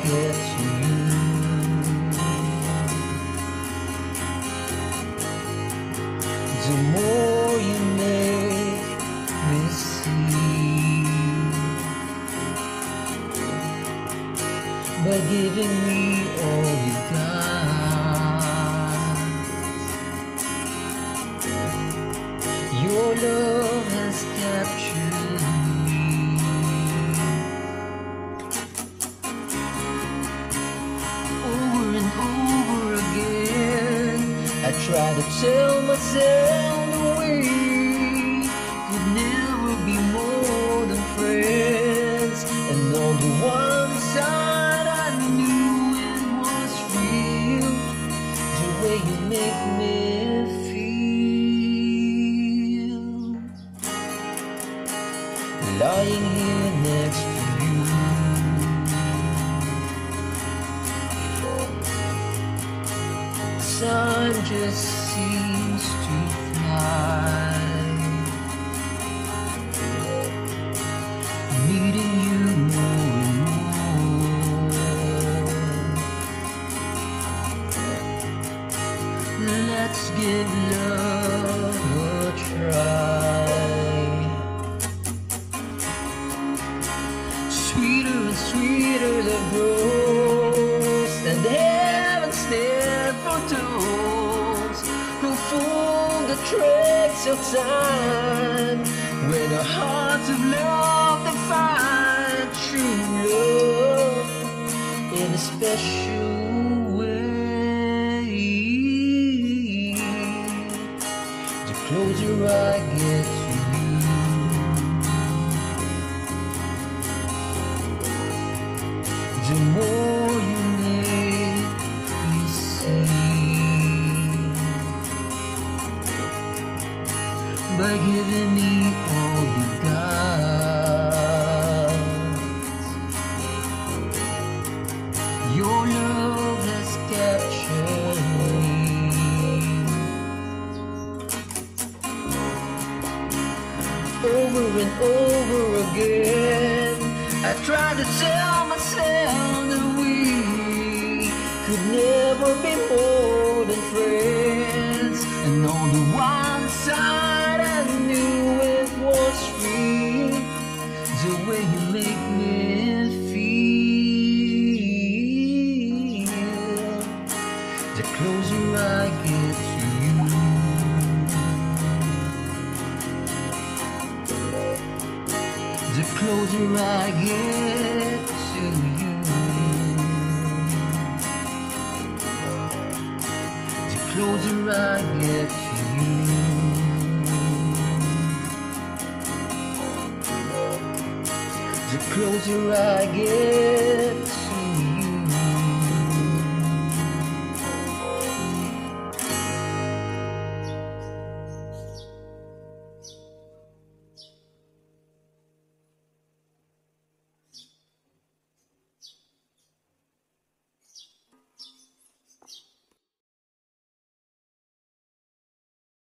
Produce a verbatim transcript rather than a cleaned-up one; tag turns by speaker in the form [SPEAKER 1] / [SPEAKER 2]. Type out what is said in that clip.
[SPEAKER 1] get to you, the more you make me see. By giving me all you got, your love has captured me. Over and over again, I try to tell myself that we could never be more than friends. And on the one side I knew it was real, the way you make me feel, lying here next to you. Time just seems to fly, needing you more and more. Let's give love a try. Sweeter and sweeter the grows, and heaven's there for those who fool the tricks of time. When our hearts of love, they find true love in a special way. The closer I get to you, the more you make me see. By giving me all you got, your love has captured me. Over and over again, I try to tell myself that we could never be more than friends. And on the one side I knew it was real, the way you make me feel. The closer I get to you, the closer I get to you, the closer I get to you, the closer I get.